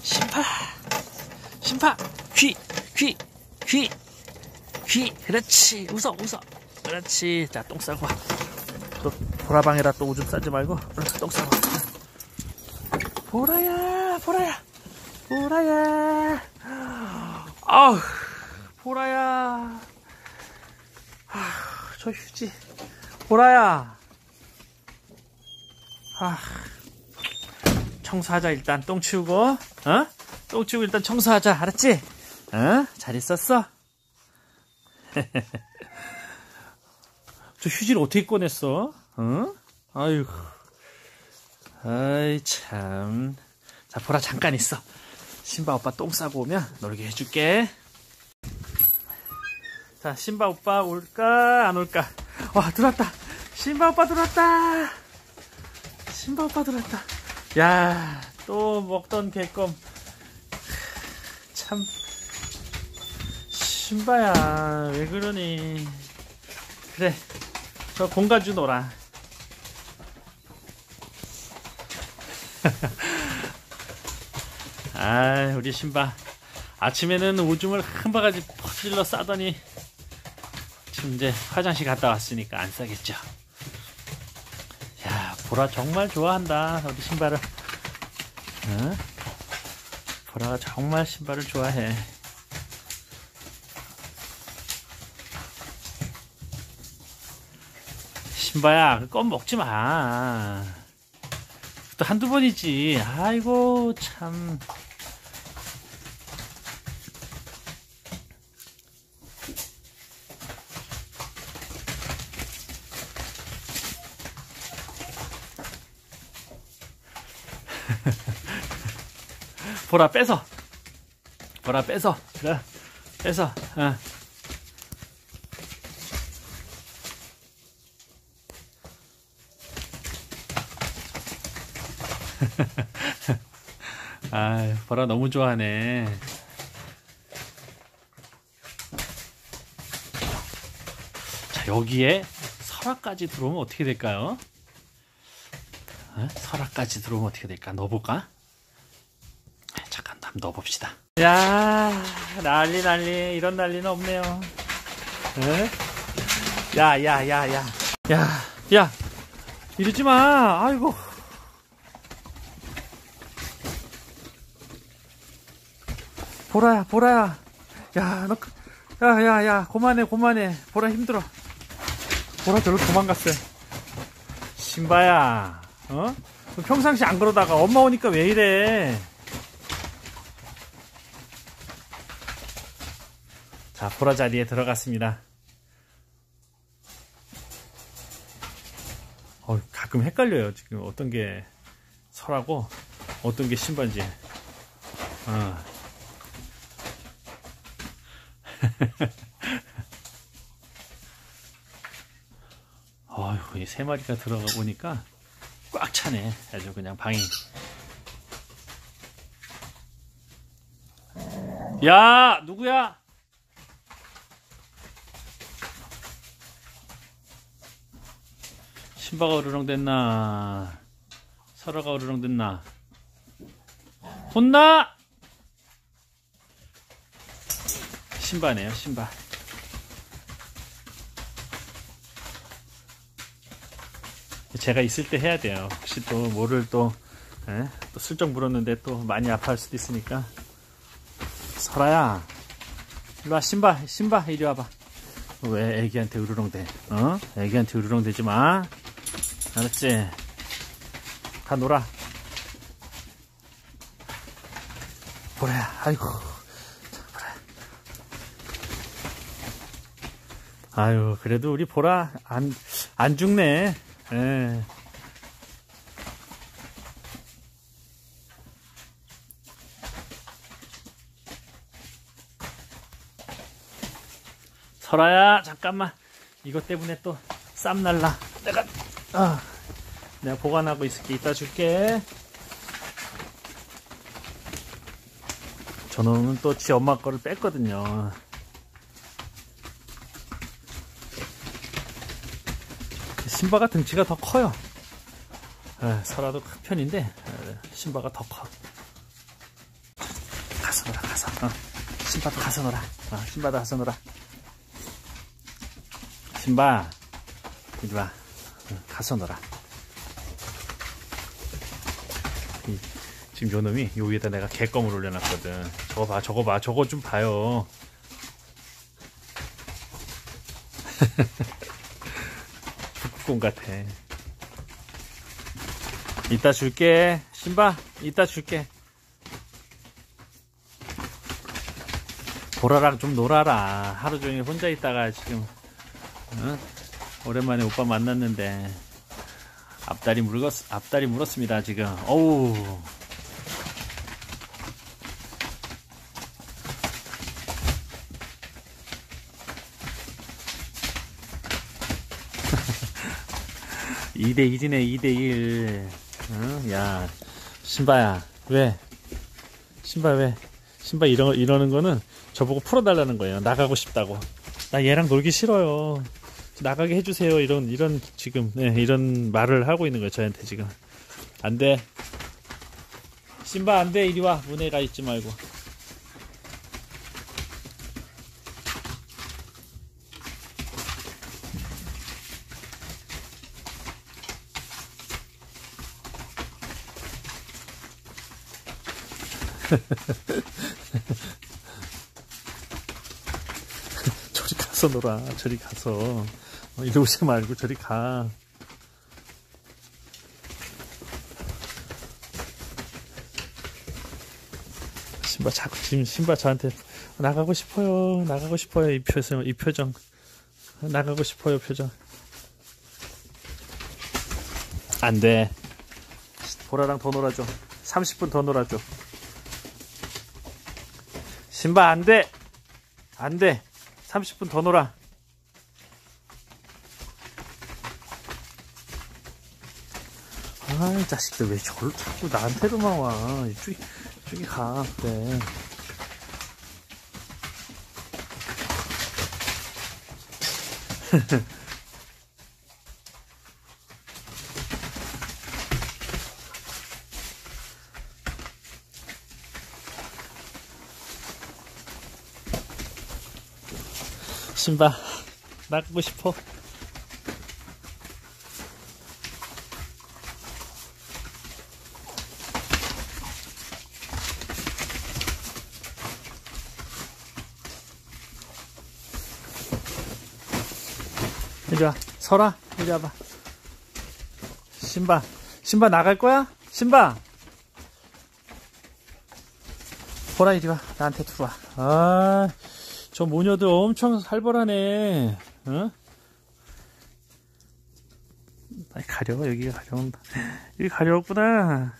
신바, 신바, 휘, 휘, 휘, 휘. 그렇지. 웃어, 웃어. 그렇지. 자, 똥 싸고 와. 또 보라방에다 또 오줌 싸지 말고 똥 싸고 와. 보라야, 보라야, 보라야. 아우, 보라야. 저 휴지. 보라야. 청소하자. 일단 똥 치우고, 똥 치우고 일단 청소하자. 알았지? 잘 있었어? 저 휴지를 어떻게 꺼냈어? 아유, 아이 참. 자, 보라 잠깐 있어. 신바 오빠 똥 싸고 오면 놀게 해줄게. 자, 신바 오빠 올까 안 올까? 와, 들어왔다. 신바 오빠 들어왔다. 신바 오빠 들어왔다. 야, 또 먹던 개껌. 참, 신바야 왜 그러니? 그래, 저 공가주 놀아. 아, 우리 신바 아침에는 오줌을 한 바가지 퍼질러 싸더니 지금 이제 화장실 갔다 왔으니까 안 싸겠죠. 야, 보라 정말 좋아한다 우리 신바를. 보라가 정말 신바를 좋아해. 신바야, 껌 먹지 마. 또 한두 번이지. 아이고 참. 보라 뺏어. 보라 뺏어. 그래, 뺏어. 아, 보라 너무 좋아하네. 자, 여기에 설화까지 들어오면 어떻게 될까요? 설화까지 들어오면 어떻게 될까? 넣어볼까? 잠깐 한번 넣어봅시다. 야, 난리 난리. 이런 난리는 없네요. 야, 이러지 마. 아이고. 보라야, 보라야. 야, 너, 야, 그만해. 보라 힘들어. 보라 저로 도망갔어요. 신바야, 평상시 안 그러다가 엄마 오니까 왜 이래? 자, 보라 자리에 들어갔습니다. 가끔 헷갈려요. 지금 어떤 게 설하고 어떤 게 신바인지. 어휴, 이 세 마리가 들어가 보니까 꽉 차네. 아주 그냥 방이. 야, 누구야? 신바가 으르렁댔나? 설아가 으르렁댔나? 혼나? 신바네요, 신바. 제가 있을 때 해야 돼요. 혹시 또 뭐를 또 슬쩍 물었는데 또 많이 아파할 수도 있으니까. 설아야, 일로와. 신바 이리 와봐. 왜 애기한테 으르렁대? 애기한테 으르렁대지 마. 알았지? 가 놀아. 보라야, 아이고. 아유, 그래도 우리 보라 안 죽네. 예. 설아야, 잠깐만. 이것 때문에 또 쌈 날라. 내가 보관하고 있을게. 이따 줄게. 저놈은 또 지 엄마 거를 뺐거든요. 신바가 등치가 더 커요. 설아도 큰 편인데 신바가 더 커. 가서 놀아, 가서. 신바도 가서 놀아. 신바도 가서 놀아. 신바, 이리 와. 가서 놀아. 지금 요 놈이 요 위에다 내가 개껌을 올려놨거든. 저거 봐, 저거 봐, 저거 좀 봐요. 북극곰 같아. 이따 줄게. 신바, 이따 줄게. 보라랑 좀 놀아라. 하루 종일 혼자 있다가 지금 오랜만에 오빠 만났는데 앞다리 물었습니다 지금. 어우. (2대 1이네) 2대 1. 야, 신바야, 왜? 신바 왜? 신바 이러는 거는 저보고 풀어달라는 거예요. 나가고 싶다고. 나 얘랑 놀기 싫어요. 나가게 해주세요. 이런 지금 이런 말을 하고 있는 거예요. 저한테 지금. 안 돼. 신바 안 돼. 이리 와. 문에 가 있지 말고. 저리 가서 놀아. 저리 가서. 이리 오지 말고 저리 가. 신바 자꾸 지금 신바 저한테 나가고 싶어요. 나가고 싶어요. 이 표정. 나가고 싶어요. 표정. 안 돼. 보라랑 더 놀아줘. 30분 더 놀아줘. 신바 안 돼. 안 돼. 30분 더 놀아. 아, 자식들 왜 저를 자꾸 나한테로만 와. 이쪽에 가. 그래. 신바 나가고 싶어. 이리 와. 서라. 이리 와봐. 신바 나갈 거야? 신바 보라. 이리 와. 나한테 들어와. 아, 저 모녀들 엄청 살벌하네. 어? 빨리 가려. 여기가 가려운다. 여기 가려웠구나.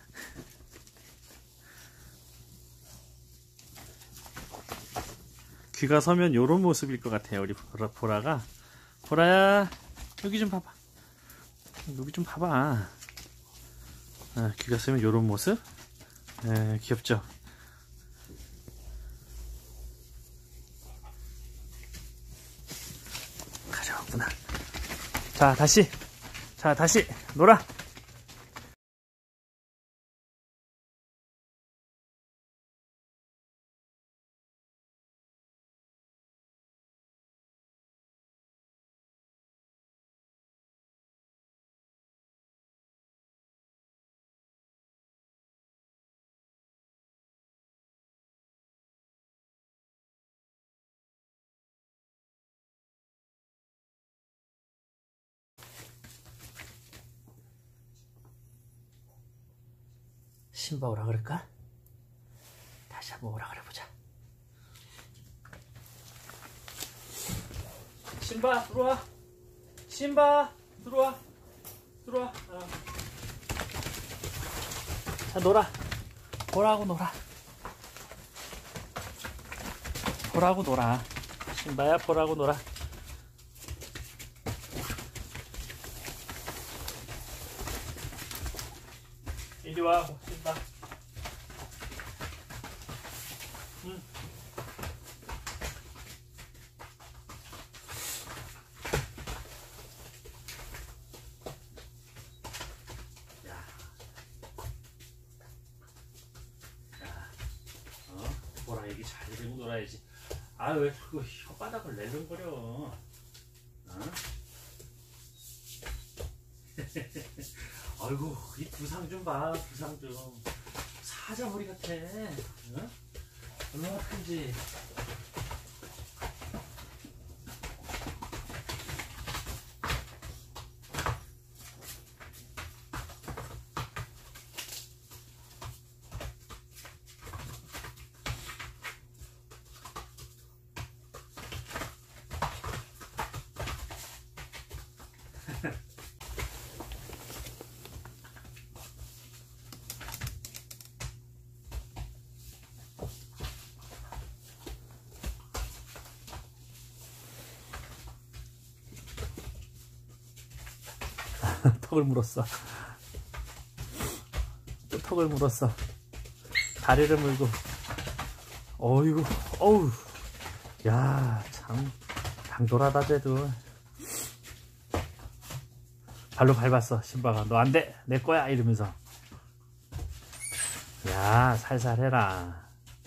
귀가 서면 요런 모습일 것 같아요. 우리 보라가. 보라야, 여기 좀 봐봐. 여기 좀 봐봐. 귀가 서면 요런 모습. 귀엽죠? 가져왔구나. 자, 다시 놀아. 신바 오라 그럴까? 다시 한번 오라 그래보자. 신바 들어와. 신바 들어와. 자, 놀아. 보라하고 놀아. 신바야, 보라하고 놀아. 이리 와, 신바. 응. 야. 야. 여기 잘 들고 놀아야지. 아, 왜 자꾸 혓바닥을 낼름거려. 어? 아이고, 이 부상 좀 봐, 부상 좀. 사자머리 같아. 어? 얼마나 큰지. 턱을 물었어. 또 턱을 물었어. 다리를 물고. 어이구, 어우. 야, 참, 당돌하다, 쟤도. 발로 밟았어, 신바가. 너 안 돼! 내 거야! 이러면서. 야, 살살 해라.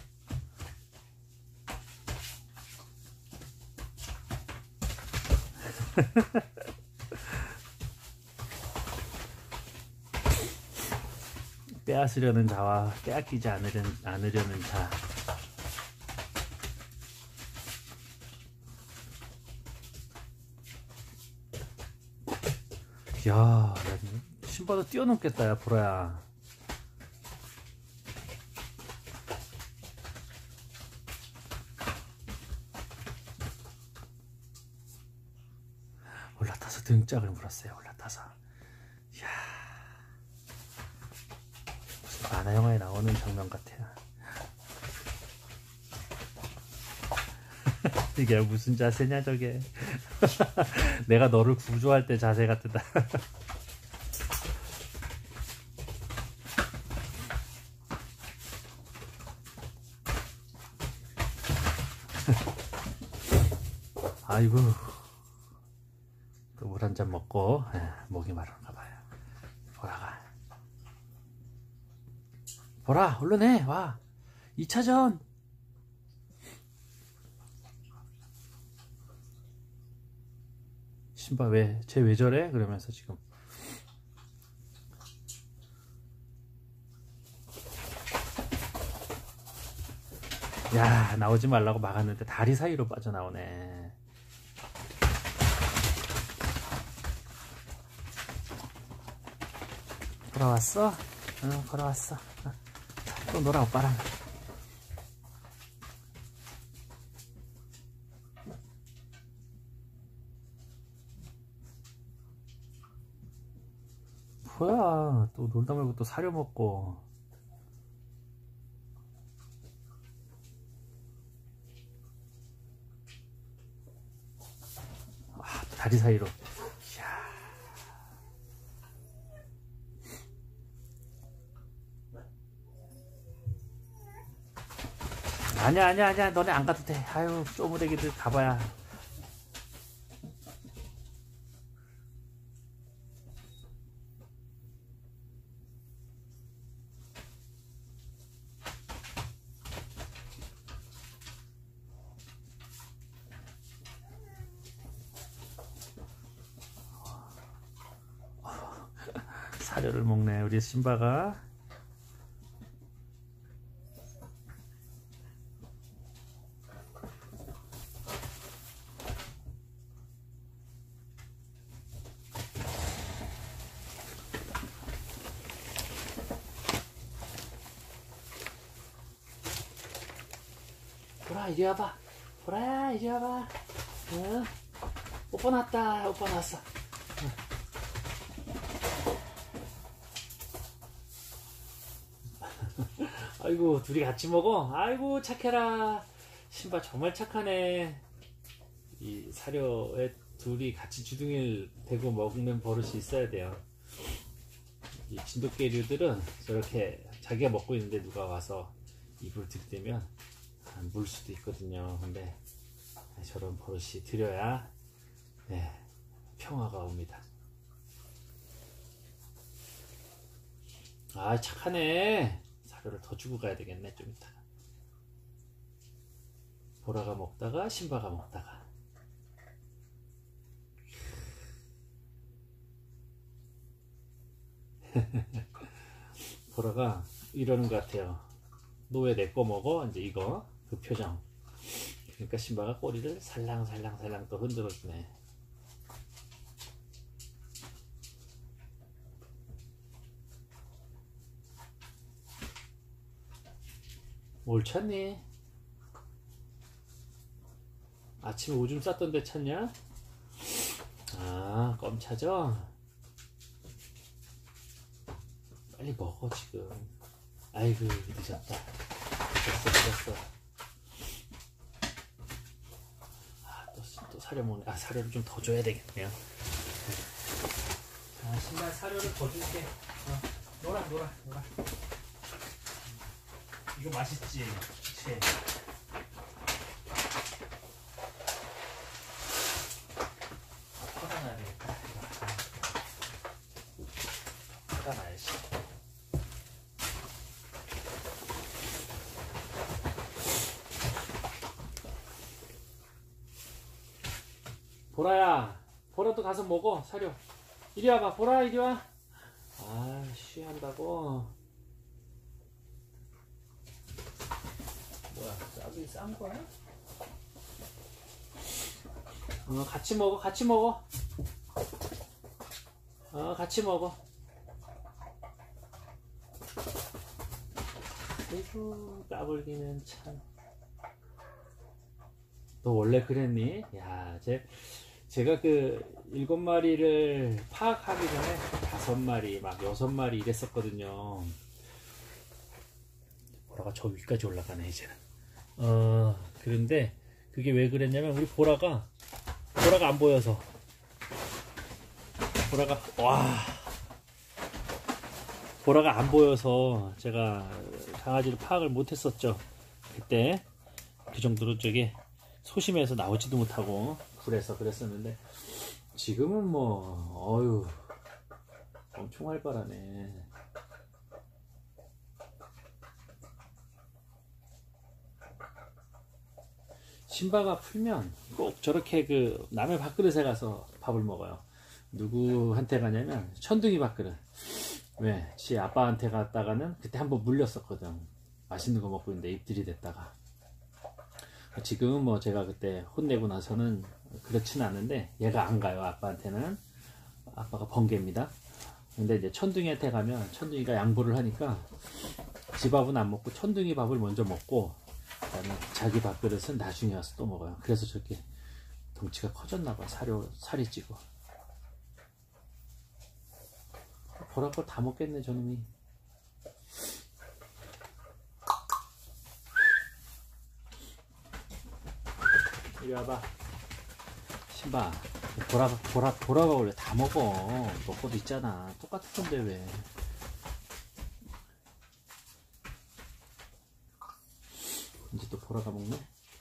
빼앗으려는 자와 빼앗기지 않으려는 자. 야, 신바도 뛰어넘겠다, 야, 보라야. 올라타서 등짝을 물었어요, 올라타서. 이야, 무슨 만화 영화에 나오는 장면 같아요. 이게 무슨 자세냐, 저게. 내가 너를 구조할 때 자세 같다. 아이고, 또 물 한 잔 먹고 목이 마른가 봐요. 보라가. 보라, 얼른 해, 와. 2차전. 신바 쟤 왜 저래? 그러면서 지금. 야, 나오지 말라고 막았는데 다리 사이로 빠져나오네. 걸어왔어? 응, 걸어왔어. 또 놀아, 오빠랑. 뭐야, 또 놀다 말고 또 사료 먹고. 아, 다리 사이로. 이야. 아니야, 너네 안 가도 돼. 아유, 쪼무레기들 가봐야. 사료를 먹네, 우리 신바가. 보라, 이리 와봐. 보라야, 이리 와봐. 응? 오빠 났다, 오빠 났어. 아이고, 둘이 같이 먹어? 아이고, 착해라. 신바 정말 착하네. 이 사료에 둘이 같이 주둥이를 대고 먹는 버릇이 있어야 돼요. 이 진돗개류들은 저렇게 자기가 먹고 있는데 누가 와서 입을 들이대면 물 수도 있거든요. 근데 저런 버릇이 들여야 평화가 옵니다. 아, 착하네. 사료를 더 주고 가야 되겠네, 좀 이따. 보라가 먹다가 신바가 먹다가. 보라가 이러는 것 같아요. 너 왜 내 거 먹어? 이제 이거 그 표정. 그러니까 신바가 꼬리를 살랑살랑살랑 또 흔들어주네. 뭘 찾니? 아침에 오줌 쌌던데 찾냐? 아, 껌 찾아? 빨리 먹어 지금. 아이고 늦었다. 늦었어. 아, 또 사료 먹네. 아, 사료를 좀 더 줘야 되겠네요. 자, 신발 사료를 더 줄게. 놀아. 이거 맛있지? 그치? 화가 나야 되겠다. 화가 나야지. 보라야, 보라도 가서 먹어. 사료. 이리 와봐. 보라, 이리 와. 아, 쉬한다고. 뭐야, 쌀이 싼 거야? 같이 먹어. 같이 먹어. 아이고, 까불기는 참. 너 원래 그랬니? 야, 제가 그 7마리를 파악하기 전에 5마리, 막 6마리 이랬었거든요. 보라가 저 위까지 올라가네, 이제는. 그런데 그게 왜 그랬냐면, 우리 보라가 안 보여서. 보라가 안 보여서 제가 강아지를 파악을 못했었죠. 그때 그 정도로 저게 소심해서 나오지도 못하고 굴에서 그랬었는데, 지금은 뭐 어휴 엄청 활발하네. 신바가 풀면 꼭 저렇게 그 남의 밥그릇에 가서 밥을 먹어요. 누구한테 가냐면 천둥이 밥그릇. 왜? 지 아빠한테 갔다가는 그때 한번 물렸었거든. 맛있는 거 먹고 있는데 입들이 됐다가. 지금은 뭐 제가 그때 혼내고 나서는 그렇진 않은데, 얘가 안 가요. 아빠한테는. 아빠가 번개입니다. 근데 이제 천둥이한테 가면 천둥이가 양보를 하니까 지 밥은 안 먹고 천둥이 밥을 먼저 먹고, 그다음에 자기 밥그릇은 나중에 와서 또 먹어요. 그래서 저렇게 덩치가 커졌나봐. 살이 찌고. 보라 걸 다 먹겠네 저놈이. 이리 와봐. 신바, 보라가 원래 다 먹어. 너 것도 있잖아. 똑같은 건데 왜. 이제 또 보라가 먹네.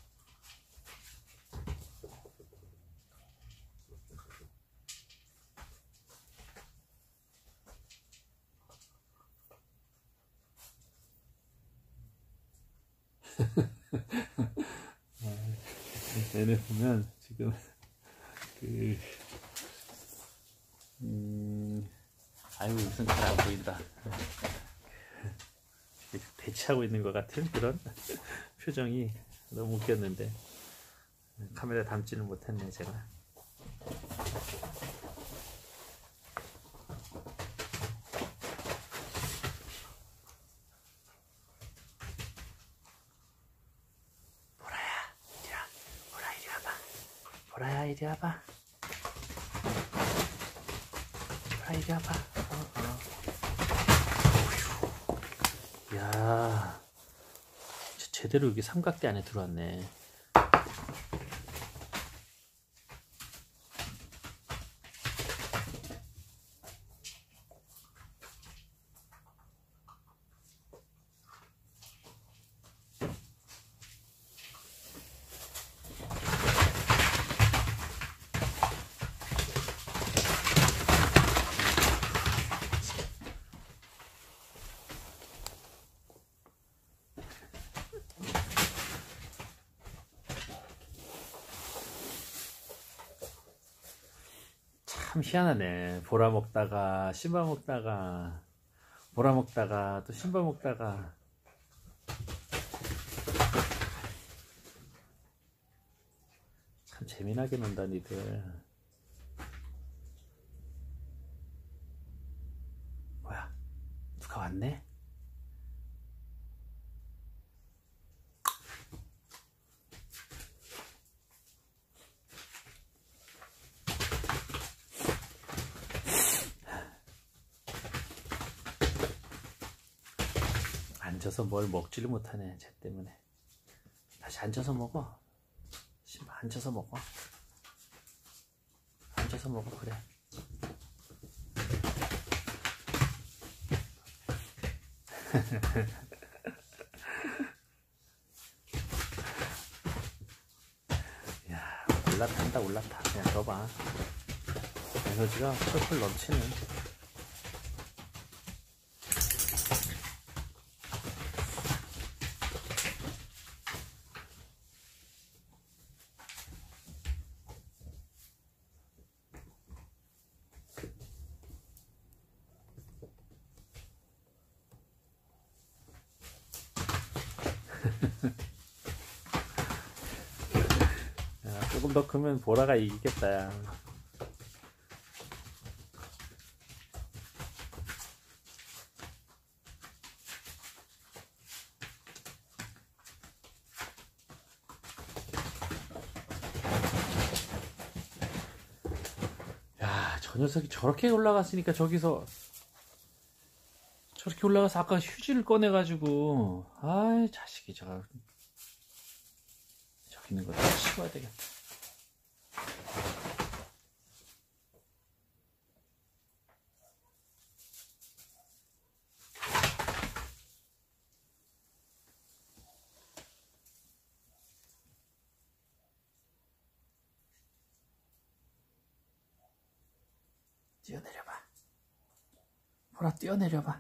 얘네 보면 지금 아이고, 우선 잘 안 보인다. 대치하고 있는 것 같은 그런 표정이 너무 웃겼는데 카메라에 담지는 못했네 제가. 보라야 이리 와봐. 보라야 이리 와봐. 이야, 제대로 여기 삼각대 안에 들어왔네. 참 희한하네. 보라 먹다가 신바 먹다가 보라 먹다가 또 신바 먹다가. 참 재미나게 논다 니들. 뭐야, 누가 왔네? 앉아서 뭘 먹지를 못하네, 쟤 때문에. 다시 앉아서 먹어. 신바, 앉아서 먹어. 앉아서 먹어, 그래. 야, 올라탄다, 올라타. 그냥 둬봐. 에너지가 펄펄 넘치네. 야, 조금 더 크면 보라가 이기겠다, 야. 야, 저 녀석이 저렇게 올라갔으니까 저기서 저렇게 올라가서 아까 휴지를 꺼내가지고, 아이, 자식이 저기 있는 거 다 치워야 되겠다. 뛰어내려봐. 보라, 뛰어내려봐.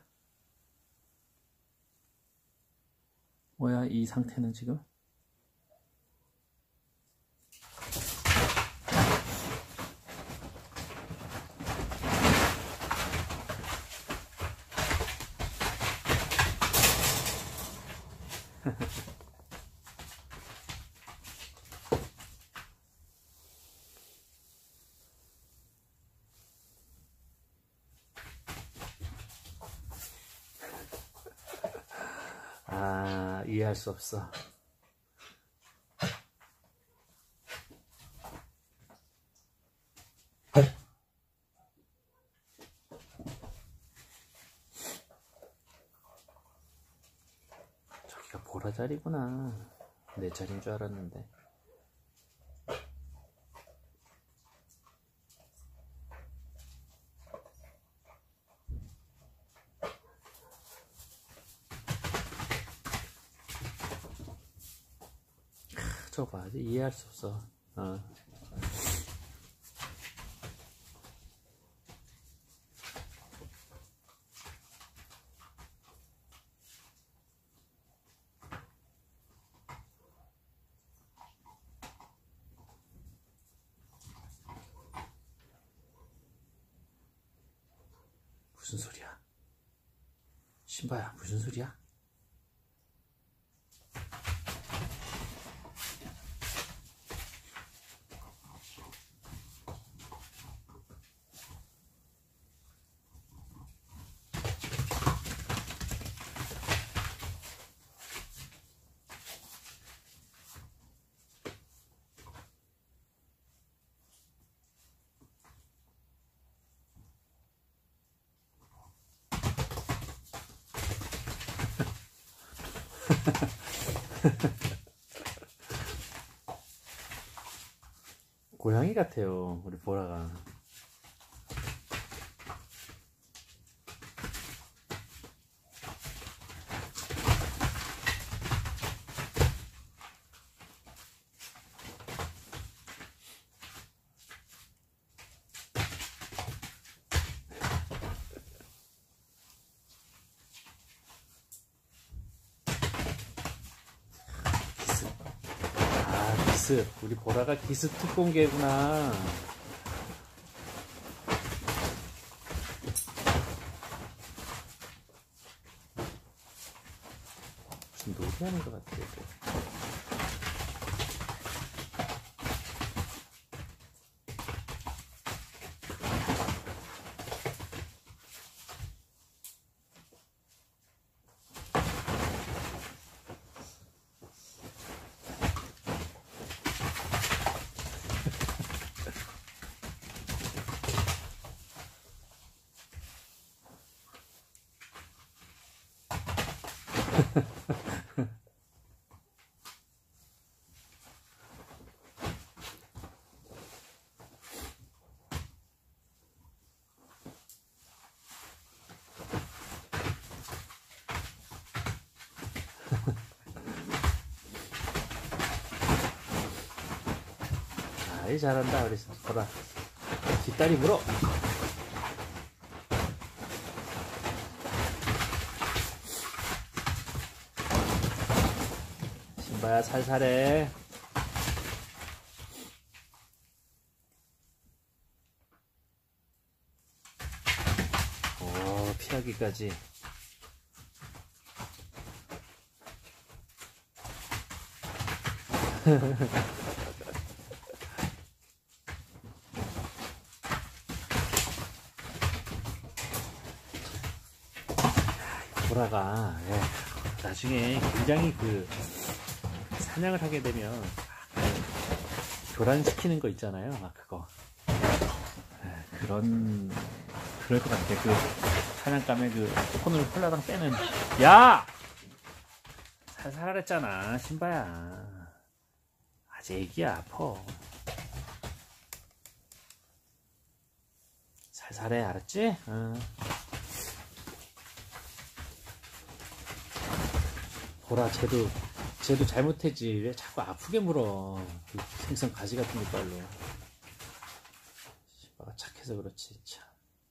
뭐야, 이 상태는 지금? 아, 이해할 수 없어. 저기가 보라 자리구나. 내 자리인 줄 알았는데. 저거 봐, 이해할 수 없어. 무슨 소리야? 신바야, 무슨 소리야? 고양이 같아요, 우리 보라가. 기스. 우리 보라가 기스 특공개구나. 놀이하는 것 같아. 얘들. 아이 잘한다 우리 보라. 뒷다리 물어. 신바야 살살해. 오 피하기까지. 보라가 나중에 굉장히 그 사냥을 하게 되면 교란시키는 거 있잖아요. 막 그거 그럴 것 같아. 그 사냥감에 그 손을 홀라당 빼는. 야! 살살 하랬잖아 신바야. 아직 애기야. 아파. 살살해 알았지? 보라 쟤도 잘못했지. 왜 자꾸 아프게 물어. 그 생선 가지 같은 이빨로. 신바가 착해서 그렇지 참.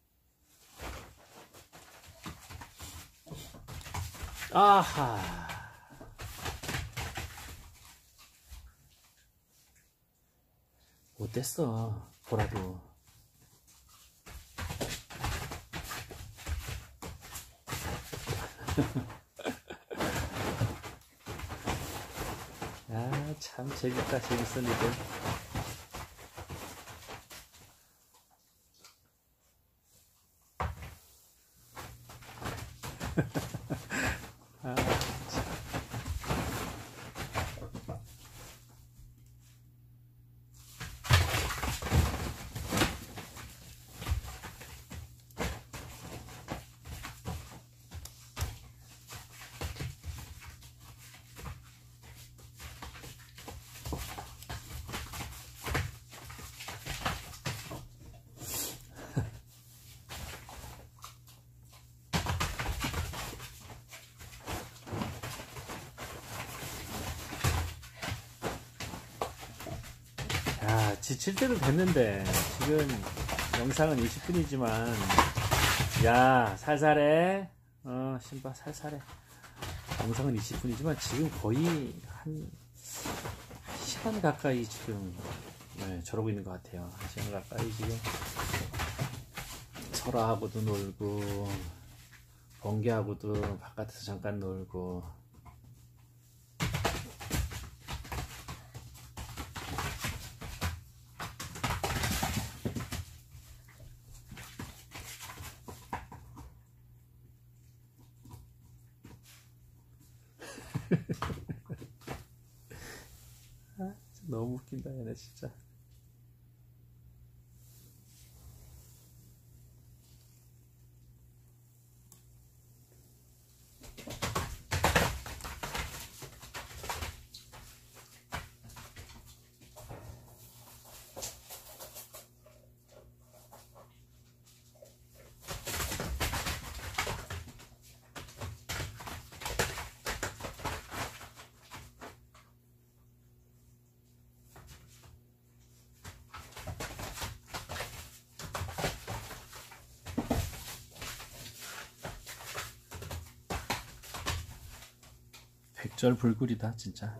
아하. 못됐어 보라도. 야, 참 재밌다. 재밌어 니들. 아, 야, 지칠 때도 됐는데 지금 영상은 20분이지만 야 살살해. 신바 살살해. 영상은 20분이지만 지금 거의 한 1시간 가까이 지금 저러고 있는 것 같아요. 1시간 가까이 지금 설아하고도 놀고 번개하고도 바깥에서 잠깐 놀고. 아, 너무 웃긴다 얘네 진짜. 백절 불굴이다 진짜.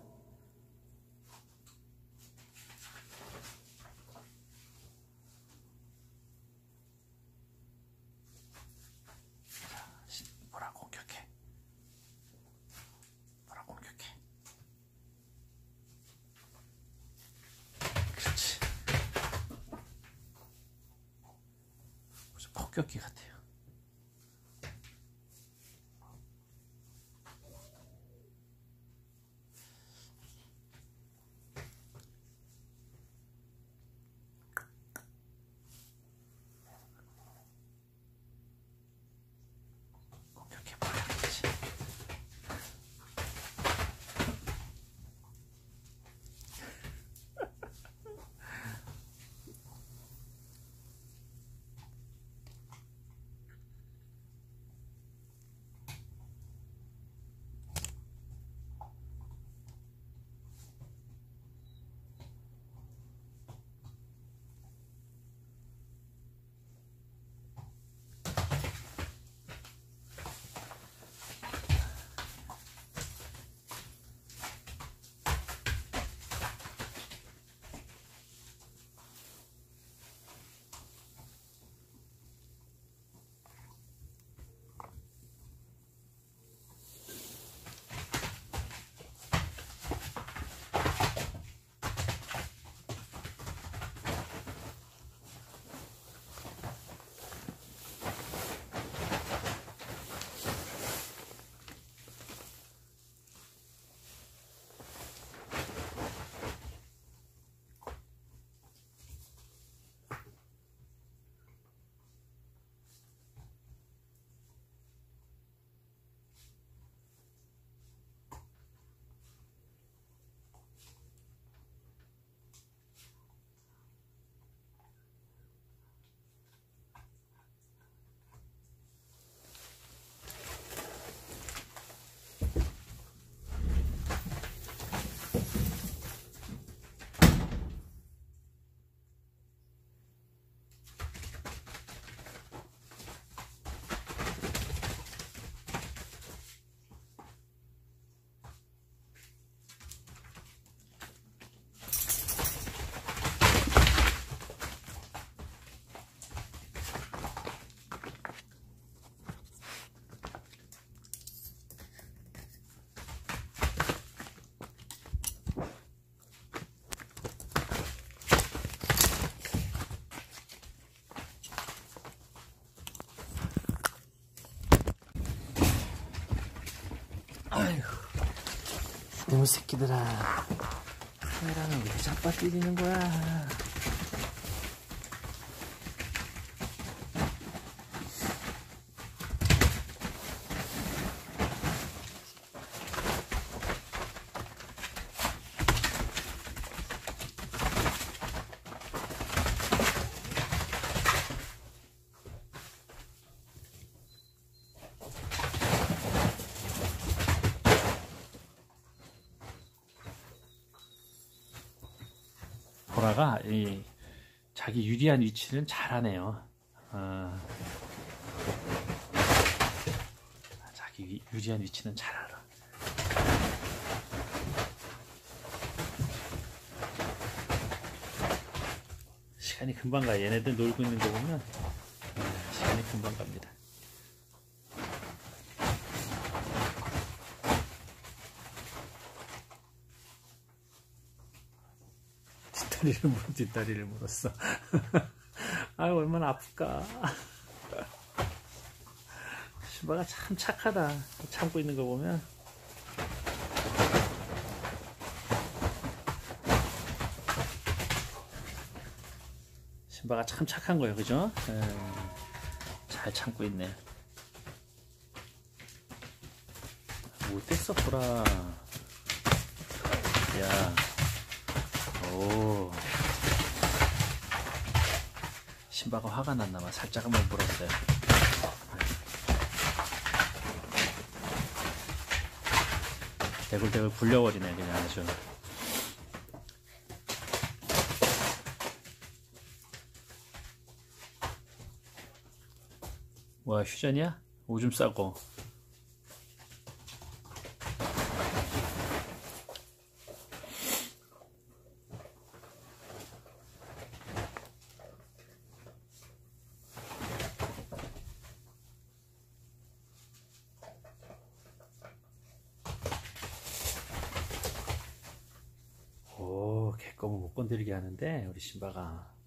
보라 공격해. 보라 토끼 같아요. 이렇게 봐야겠지. 아휴, 이놈의 새끼들아, 카메라는 왜 자빠 때리는 거야? 보라가 이 자기 유리한 위치는 잘하네요. 자기 유리한 위치는 잘 알아. 시간이 금방 가. 얘네들 놀고 있는 거 보면 시간이 금방 갑니다. 뒷다리를 물었어. 아유, 얼마나 아플까. 신바가 참 착하다. 참고 있는 거 보면. 신바가 참 착한 거예요, 그죠? 잘 참고 있네. 못됐어, 보라. 야. 오, 신바가 화가 났나봐. 살짝 한번 물었어요. 대굴대굴 굴려버리네 그냥 아주. 뭐야, 휴전이야? 오줌 싸고. 개껌을 못 건드리게 하는데 우리 신바가